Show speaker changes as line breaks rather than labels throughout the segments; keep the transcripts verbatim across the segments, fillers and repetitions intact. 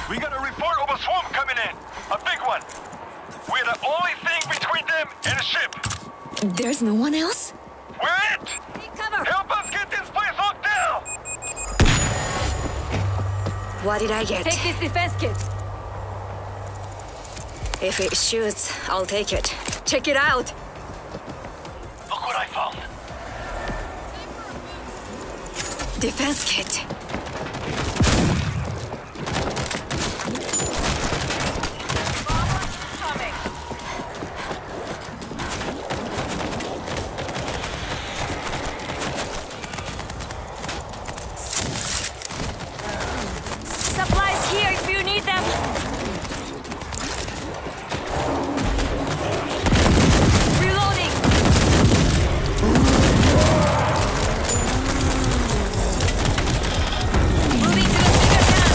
We got a report of a swarm coming in. A big one. We're the only thing between them and a ship.
There's no one else?
We're it!
Take cover!
Help us get this place locked down!
What did I get?
Take this defense kit.
If it shoots, I'll take it. Check it out!
Look what I found.
Defense kit.
Supplies here if you need them. Reloading. Moving to the bigger camp.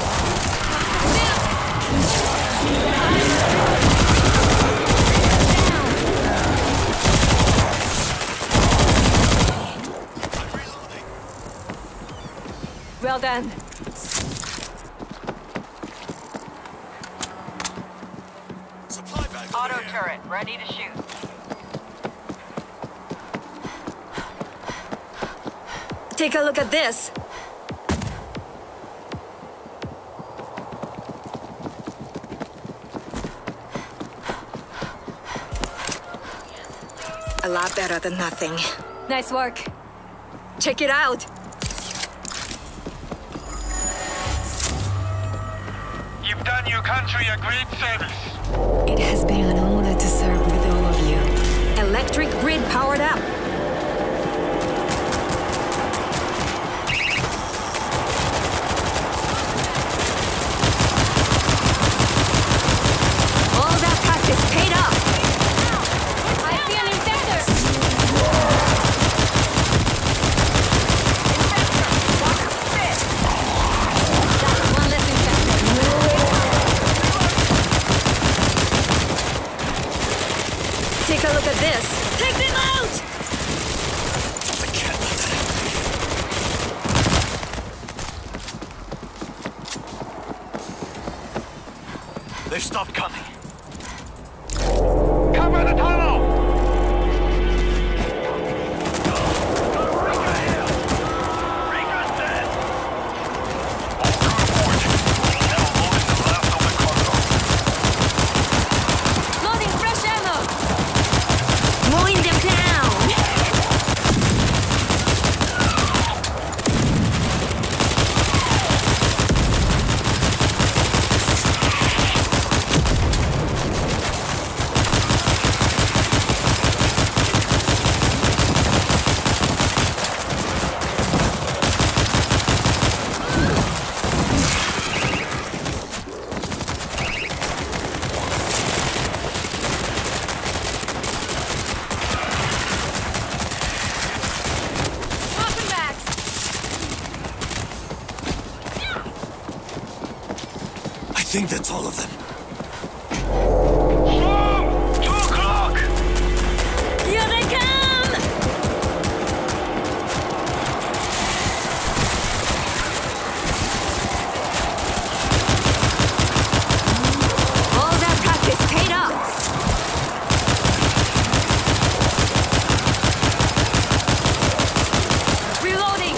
Well done.
Auto turret, ready to shoot.
Take a look at this. A lot better than nothing.
Nice work.
Check it out!
You've done your country a great service.
It has been an honor to serve with all of you. Electric grid powered up. All that practice paid off.
I see an infector. That's one less infector.
Take a look at this. Take them out!
I can't let that happen. They've stopped coming. Cover the tunnel! Rika's dead! All crew aboard. Now loading the last of the cargo.
Loading fresh ammo.
Mowing them down!
Swapping backs.
I think that's all of them. Swarm! Two o'clock!
Here they come! All that practice paid off.
Reloading.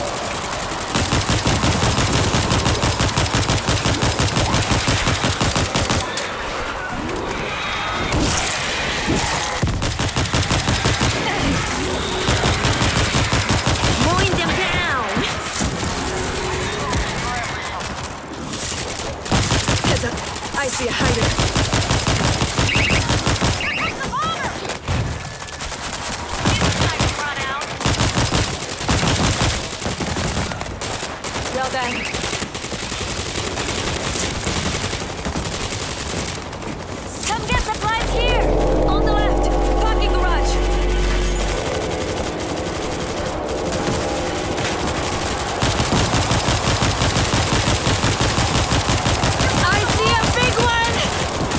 Mowing them down! Heads up. I see a hider.
Well done. Come get supplies here. On the left. Parking garage.
I see a big one!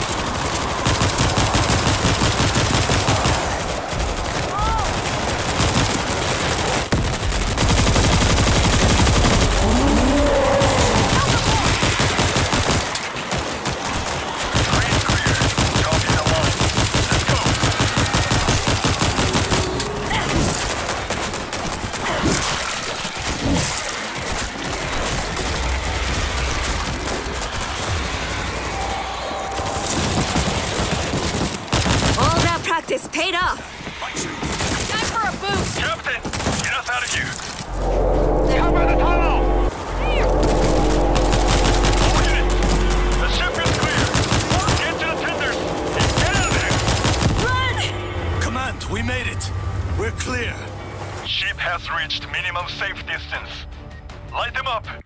This paid off.
Time for a boost!
Captain, get us out of here. Cover the tunnel!
Here!
All units, the ship is clear. Get to the tenders and get out of there.
Run!
Command, we made it. We're clear.
Ship has reached minimum safe distance. Light them up.